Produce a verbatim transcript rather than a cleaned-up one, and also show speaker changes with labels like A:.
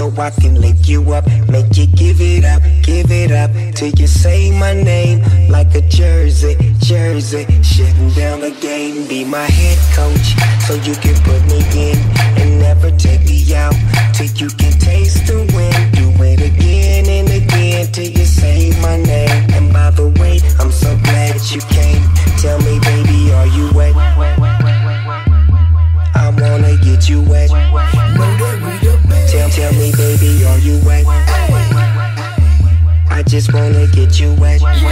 A: so I can lick you up, make you give it up, give it up till you say my name like a jersey, jersey. Shutting down the game, be my head coach so you can put me in and never take me out till you can taste the wind. Do it again and again till you say my name. And by the way, I'm so glad that you came. Tell me, baby, are you wet? I wanna get you wet. Tell, tell me, baby, are you wet? I just wanna get you wet.